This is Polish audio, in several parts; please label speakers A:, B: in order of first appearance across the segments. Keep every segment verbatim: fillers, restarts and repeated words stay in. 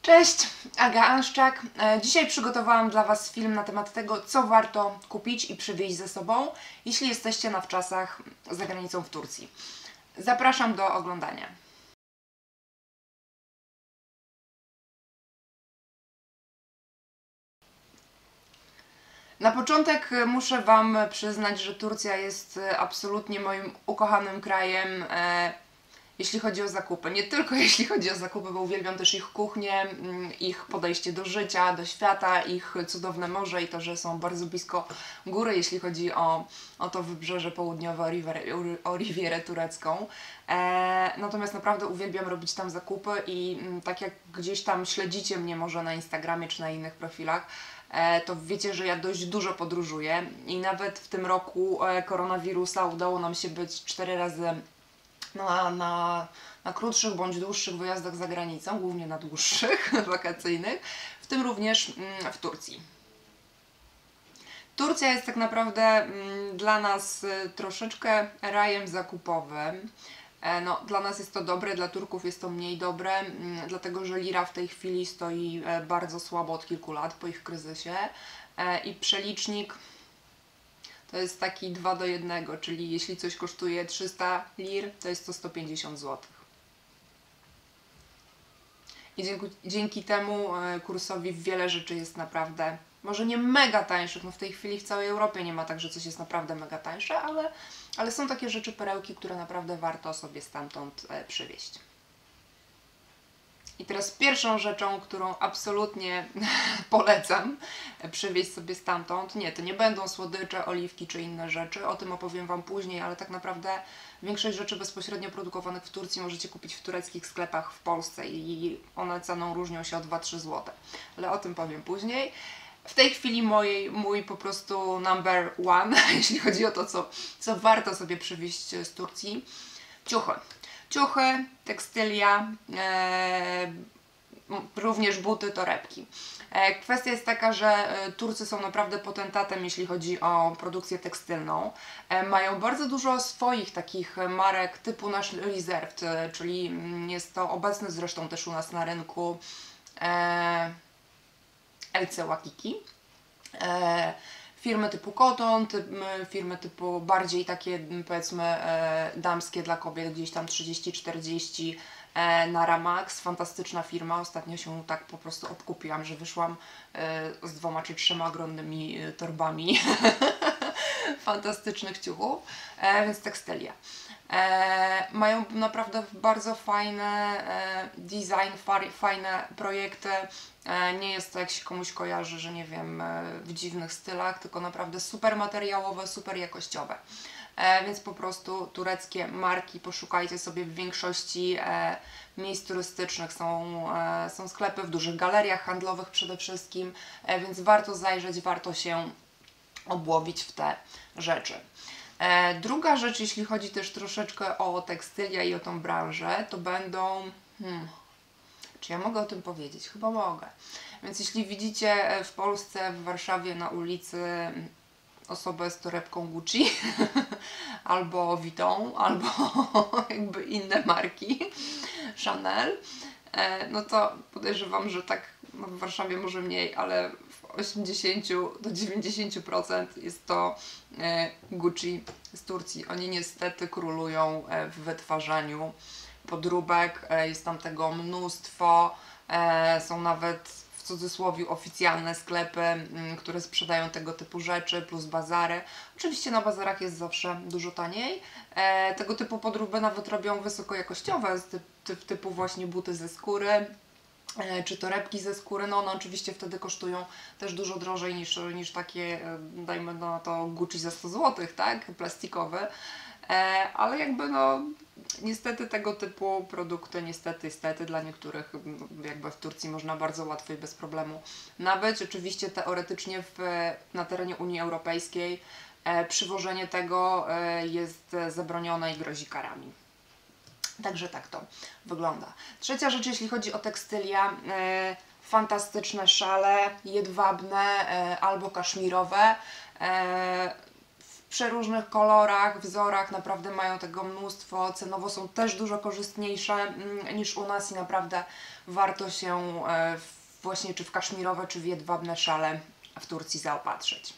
A: Cześć, Aga Anszczak. Dzisiaj przygotowałam dla Was film na temat tego, co warto kupić i przywieźć ze sobą, jeśli jesteście na wczasach za granicą w Turcji. Zapraszam do oglądania. Na początek muszę Wam przyznać, że Turcja jest absolutnie moim ukochanym krajem, e, jeśli chodzi o zakupy. Nie tylko jeśli chodzi o zakupy, bo uwielbiam też ich kuchnię, ich podejście do życia, do świata, ich cudowne morze i to, że są bardzo blisko góry, jeśli chodzi o, o to wybrzeże południowe, o, river, o Rivierę turecką. E, natomiast naprawdę uwielbiam robić tam zakupy i m, tak jak gdzieś tam śledzicie mnie może na Instagramie czy na innych profilach, to wiecie, że ja dość dużo podróżuję i nawet w tym roku koronawirusa udało nam się być cztery razy na, na, na krótszych bądź dłuższych wyjazdach za granicą, głównie na dłuższych, wakacyjnych, w tym również w Turcji. Turcja jest tak naprawdę dla nas troszeczkę rajem zakupowym. No, dla nas jest to dobre, dla Turków jest to mniej dobre, dlatego że lira w tej chwili stoi bardzo słabo od kilku lat po ich kryzysie i przelicznik to jest taki dwa do jednego, czyli jeśli coś kosztuje trzysta lir, to jest to sto pięćdziesiąt złotych. I dzięki, dzięki temu kursowi wiele rzeczy jest naprawdę, może nie mega tańszych, no w tej chwili w całej Europie nie ma tak, że coś jest naprawdę mega tańsze, ale, ale są takie rzeczy, perełki, które naprawdę warto sobie stamtąd e, przywieźć. I teraz pierwszą rzeczą, którą absolutnie polecam przywieźć sobie stamtąd, nie, to nie będą słodycze, oliwki czy inne rzeczy, o tym opowiem Wam później, ale tak naprawdę większość rzeczy bezpośrednio produkowanych w Turcji możecie kupić w tureckich sklepach w Polsce i one ceną różnią się o dwa do trzech złotych, ale o tym powiem później. W tej chwili mojej, mój po prostu number one, jeśli chodzi o to, co, co warto sobie przywieźć z Turcji, ciuchy. Ciuchy, tekstylia, e, również buty, torebki. E, kwestia jest taka, że Turcy są naprawdę potentatem, jeśli chodzi o produkcję tekstylną. E, mają bardzo dużo swoich takich marek typu nasz Reserved, czyli jest to obecny zresztą też u nas na rynku e, L C Wakiki. E, firmy typu Cotton, typ, firmy typu bardziej takie powiedzmy e, damskie dla kobiet, gdzieś tam trzydzieści czterdzieści, e, Nara Max, fantastyczna firma, ostatnio się tak po prostu obkupiłam, że wyszłam e, z dwoma czy trzema ogromnymi torbami fantastycznych ciuchów, e, więc tekstylia. E, mają naprawdę bardzo fajne e, design, far, fajne projekty. E, nie jest to, jak się komuś kojarzy, że nie wiem, e, w dziwnych stylach, tylko naprawdę super materiałowe, super jakościowe. E, więc po prostu tureckie marki poszukajcie sobie w większości e, miejsc turystycznych. Są, e, są sklepy w dużych galeriach handlowych przede wszystkim, e, więc warto zajrzeć, warto się obłowić w te rzeczy. E, druga rzecz, jeśli chodzi też troszeczkę o tekstylia i o tą branżę, to będą... Hmm, czy ja mogę o tym powiedzieć? Chyba mogę. Więc jeśli widzicie w Polsce, w Warszawie na ulicy osobę z torebką Gucci albo Vuitton, albo jakby inne marki, Chanel, e, no to podejrzewam, że tak no w Warszawie może mniej, ale w osiemdziesiąt do dziewięćdziesięciu procent jest to e, Gucci z Turcji. Oni niestety królują e, w wytwarzaniu podróbek, e, jest tam tego mnóstwo, e, są nawet w cudzysłowie oficjalne sklepy, m, które sprzedają tego typu rzeczy, plus bazary. Oczywiście na bazarach jest zawsze dużo taniej. E, tego typu podróby nawet robią wysokojakościowe, typ, typ, typu właśnie buty ze skóry, czy torebki ze skóry, no one oczywiście wtedy kosztują też dużo drożej niż, niż takie, dajmy na to Gucci za sto złotych, tak, plastikowe, e, ale jakby no niestety tego typu produkty, niestety, niestety dla niektórych jakby w Turcji można bardzo łatwo i bez problemu nabyć. Oczywiście teoretycznie w, na terenie Unii Europejskiej e, przywożenie tego e, jest zabronione i grozi karami. Także tak to wygląda. Trzecia rzecz, jeśli chodzi o tekstylia, e, fantastyczne szale jedwabne e, albo kaszmirowe. E, przeróżnych kolorach, wzorach, naprawdę mają tego mnóstwo, cenowo są też dużo korzystniejsze mm, niż u nas i naprawdę warto się e, w, właśnie czy w kaszmirowe, czy w jedwabne szale w Turcji zaopatrzyć.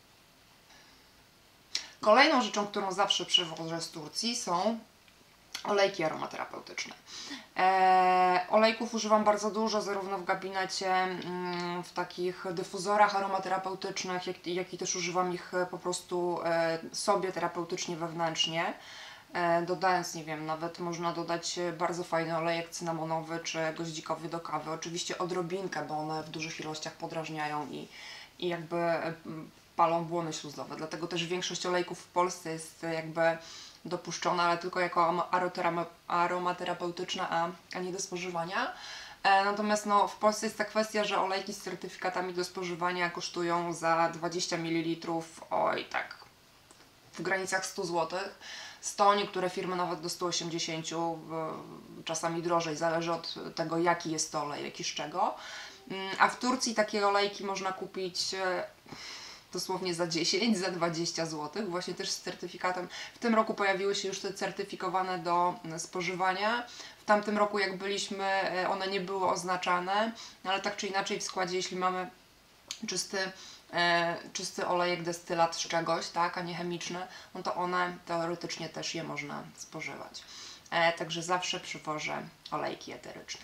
A: Kolejną rzeczą, którą zawsze przywożę z Turcji, są olejki aromaterapeutyczne. E, olejków używam bardzo dużo, zarówno w gabinecie, mm, w takich dyfuzorach aromaterapeutycznych, jak, jak i też używam ich po prostu e, sobie terapeutycznie wewnętrznie. E, dodając, nie wiem, nawet można dodać bardzo fajny olejek cynamonowy czy goździkowy do kawy. Oczywiście odrobinkę, bo one w dużych ilościach podrażniają i, i jakby palą błony śluzowe. Dlatego też większość olejków w Polsce jest jakby dopuszczona, ale tylko jako aromaterapeutyczna, a, a nie do spożywania. E, natomiast no, w Polsce jest ta kwestia, że olejki z certyfikatami do spożywania kosztują za dwadzieścia mililitrów, oj tak, w granicach stu złotych. sto, niektóre firmy nawet do stu osiemdziesięciu, czasami drożej, zależy od tego, jaki jest to olej, jaki z czego. A w Turcji takie olejki można kupić dosłownie za dziesięć, za dwadzieścia złotych, właśnie też z certyfikatem. W tym roku pojawiły się już te certyfikowane do spożywania. W tamtym roku, jak byliśmy, one nie były oznaczane, ale tak czy inaczej w składzie, jeśli mamy czysty, e, czysty olejek, destylat z czegoś, tak, a nie chemiczny, no to one teoretycznie też je można spożywać. E, także zawsze przywożę olejki eteryczne.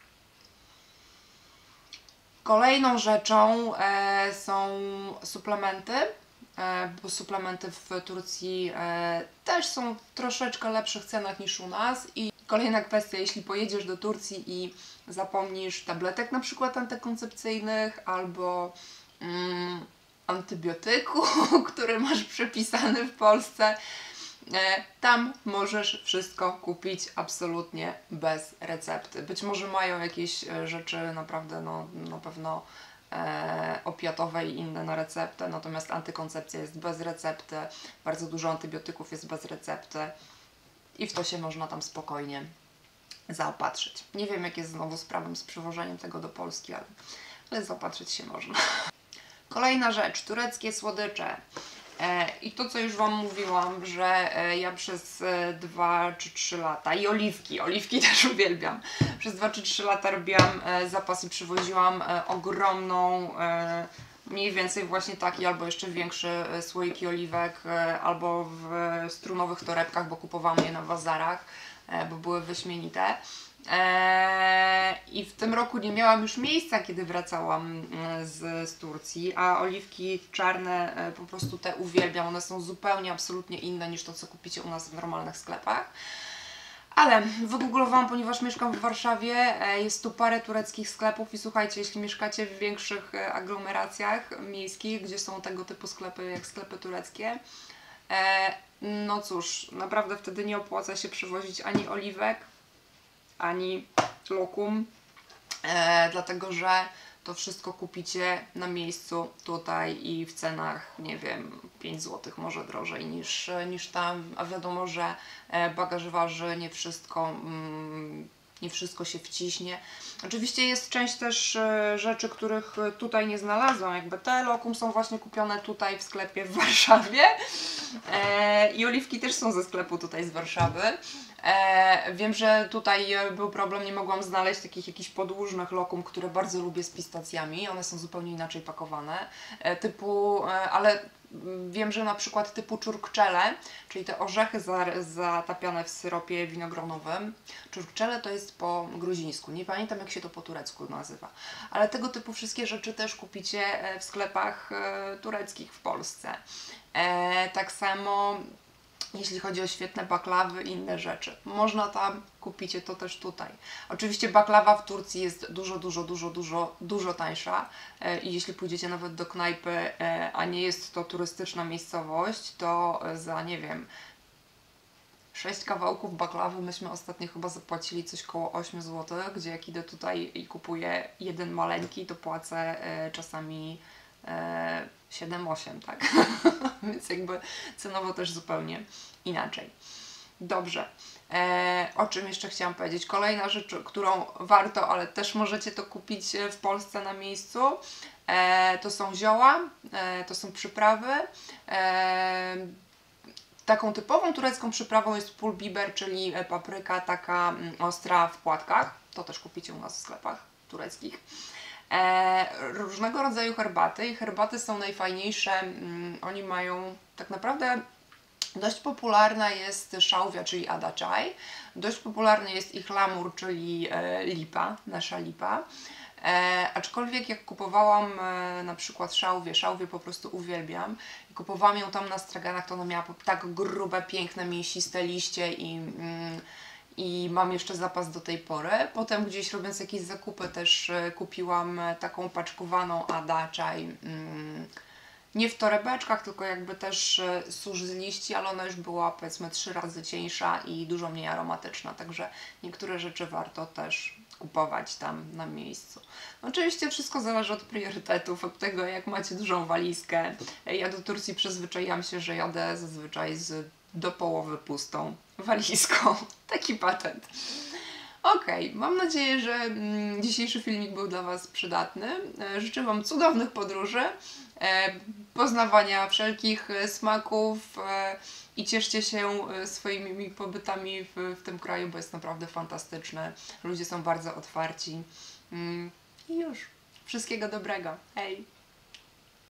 A: Kolejną rzeczą e, są suplementy, e, bo suplementy w Turcji e, też są w troszeczkę lepszych cenach niż u nas. I kolejna kwestia, jeśli pojedziesz do Turcji i zapomnisz tabletek na przykład antykoncepcyjnych albo mm, antybiotyku, który masz przepisany w Polsce, tam możesz wszystko kupić absolutnie bez recepty. Być może mają jakieś rzeczy naprawdę no, na pewno e, opiatowe i inne na receptę, natomiast antykoncepcja jest bez recepty, bardzo dużo antybiotyków jest bez recepty i w to się można tam spokojnie zaopatrzyć. Nie wiem, jak jest znowu z prawem, z przywożeniem tego do Polski, ale, ale zaopatrzyć się można. Kolejna rzecz, tureckie słodycze. I to, co już Wam mówiłam, że ja przez dwa czy trzy lata, i oliwki, oliwki też uwielbiam, przez dwa czy trzy lata robiłam zapas i przywoziłam ogromną, mniej więcej właśnie taki albo jeszcze większy słoiki oliwek, albo w strunowych torebkach, bo kupowałam je na bazarach, bo były wyśmienite. Eee, I w tym roku nie miałam już miejsca, kiedy wracałam z, z Turcji, a oliwki czarne e, po prostu te uwielbiam. One są zupełnie, absolutnie inne niż to, co kupicie u nas w normalnych sklepach. Ale wygooglowałam, ponieważ mieszkam w Warszawie, e, jest tu parę tureckich sklepów i słuchajcie, jeśli mieszkacie w większych e, aglomeracjach miejskich, gdzie są tego typu sklepy jak sklepy tureckie, e, no cóż, naprawdę wtedy nie opłaca się przywozić ani oliwek, ani lokum, e, dlatego że to wszystko kupicie na miejscu tutaj i w cenach, nie wiem, pięć złotych może drożej niż, niż tam, a wiadomo, że bagaż waży, nie wszystko, mm, nie wszystko się wciśnie. Oczywiście jest część też rzeczy, których tutaj nie znalazłam, jakby te lokum są właśnie kupione tutaj w sklepie w Warszawie e, i oliwki też są ze sklepu tutaj z Warszawy. E, wiem, że tutaj był problem, nie mogłam znaleźć takich jakichś podłużnych lokum, które bardzo lubię z pistacjami, one są zupełnie inaczej pakowane, e, typu, e, ale wiem, że na przykład typu czurkczele, czyli te orzechy za, zatapiane w syropie winogronowym. Czurkczele to jest po gruzińsku, nie pamiętam, jak się to po turecku nazywa, ale tego typu wszystkie rzeczy też kupicie w sklepach e, tureckich w Polsce. E, tak samo jeśli chodzi o świetne baklawy i inne rzeczy. Można tam, kupicie to też tutaj. Oczywiście baklawa w Turcji jest dużo, dużo, dużo, dużo, dużo tańsza e, i jeśli pójdziecie nawet do knajpy, e, a nie jest to turystyczna miejscowość, to za, nie wiem, sześć kawałków baklawy myśmy ostatnio chyba zapłacili coś koło osiem złotych, gdzie jak idę tutaj i kupuję jeden maleńki, to płacę e, czasami e, siedem osiem, tak? Więc jakby cenowo też zupełnie inaczej. Dobrze. E, o czym jeszcze chciałam powiedzieć? Kolejna rzecz, którą warto, ale też możecie to kupić w Polsce na miejscu, E, to są zioła, e, to są przyprawy. E, taką typową turecką przyprawą jest pul biber, czyli papryka taka mm, ostra w płatkach. To też kupicie u nas w sklepach tureckich. E, różnego rodzaju herbaty i herbaty są najfajniejsze. Mm, oni mają tak naprawdę dość popularna jest szałwia, czyli adachai. Dość popularny jest ich lamur, czyli e, lipa, nasza lipa. E, aczkolwiek jak kupowałam e, na przykład szałwię, szałwię po prostu uwielbiam. I kupowałam ją tam na straganach, to ona miała tak grube, piękne, mięsiste liście i, mm, i mam jeszcze zapas do tej pory. Potem gdzieś robiąc jakieś zakupy też e, kupiłam taką paczkowaną adachai. Mm, nie w torebeczkach, tylko jakby też susz z liści, ale ona już była powiedzmy trzy razy cieńsza i dużo mniej aromatyczna, także niektóre rzeczy warto też kupować tam na miejscu. No, oczywiście wszystko zależy od priorytetów, od tego jak macie dużą walizkę. Ja do Turcji przyzwyczaiłam się, że jadę zazwyczaj z do połowy pustą walizką. Taki patent. Okej, okay, mam nadzieję, że mm, dzisiejszy filmik był dla Was przydatny. E, życzę Wam cudownych podróży, e, poznawania wszelkich e, smaków e, i cieszcie się e, swoimi pobytami w, w tym kraju, bo jest naprawdę fantastyczny. Ludzie są bardzo otwarci. Mm, I już. Wszystkiego dobrego. Hej!